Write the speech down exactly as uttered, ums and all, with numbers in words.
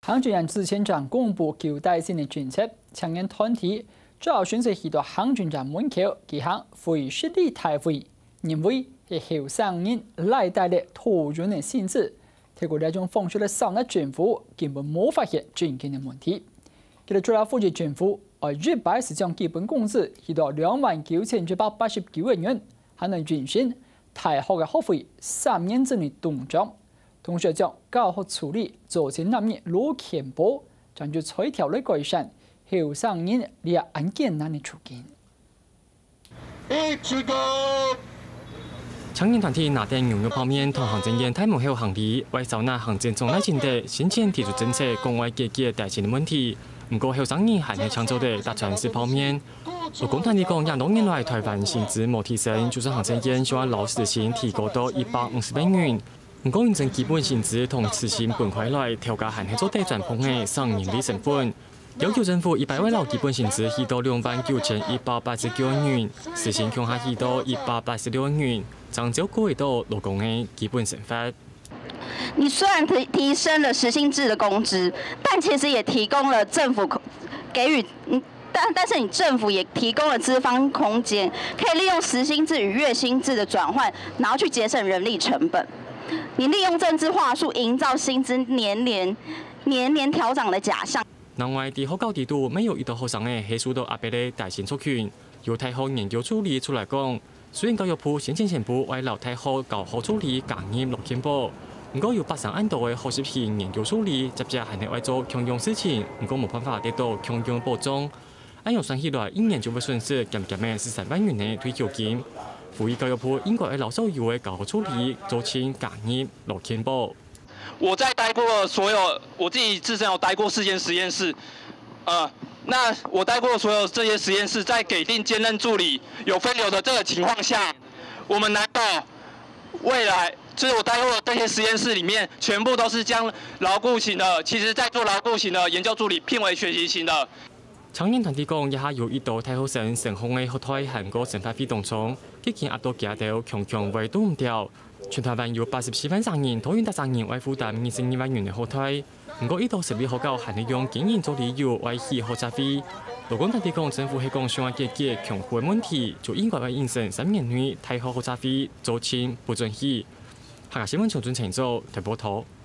行政院之前将公布旧代新的政策，强硬团体主要选择去到行政院门口举行会实地大会，认为是后生人来带来多元的性质。透过这种方式来扫纳政府根本没发现正经的问题。佢哋主要负责政府，而月百是将基本工资去到两万九千九百八十九元，还能运行大学嘅学费三年之内冻涨，同时将教学处理造成难免老欠波，将就采条例改善后生人列案件难的处境。 倡议团体拿定牛肉泡面同行政院太幕后行李，为收纳行政总内前的先前提出政策，讲为解决大钱的问题。不过后生人还是抢走的大船式泡面。劳工团体讲，廿多年来台湾薪资没提升，就是行政院希望劳时薪提高到一百五十万元。不过认真基本薪资同时薪分开来，调价还是做低转碰的上人力成本。要求政府一百万劳基本薪资提到两万九千一百八十九元，时薪向下提到一百八十六元，长照顾到劳工的基本生活。 你虽然提提升了时薪制的工资，但其实也提供了政府给予，但但是你政府也提供了资方空间，可以利用时薪制与月薪制的转换，然后去节省人力成本。你利用政治话术营造薪资年年年年调涨的假象。 另外，伫学校制度没有遇到学生的系数到阿伯的大型族群，由大学研究助理出来讲，虽然教育部先前宣布为留大学教学助理加入六千部。不过有八成按度的学习型研究助理，接着还能为做强用事情，不过冇办法得到强用保障。按样算起来，一年就会损失减减的十三万元的退休金。呼吁教育部应该为老少有的教学助理做清加入六千部。 我在待过所有，我自己自身有待过四间实验室，呃，那我待过所有这些实验室，在给定兼任助理有分流的这个情况下，我们难道未来？就是我待过的这些实验室里面，全部都是将牢固型的，其实在做牢固型的研究助理聘为学习型的。 倡议团体讲，一下有遇到太后生成功的后台韩国生发费当中，已经压到价到强强围堵唔掉。全台湾有八十四万生人，讨厌达生人为负担二十二万元的后台。不过，一到十二学校还能用经营做理由为起学杂费。劳工团体讲，政府係講想要解決強戶的問題，就應該為應承三年內大學學雜費做清不准起。下個新聞從準程做台報道。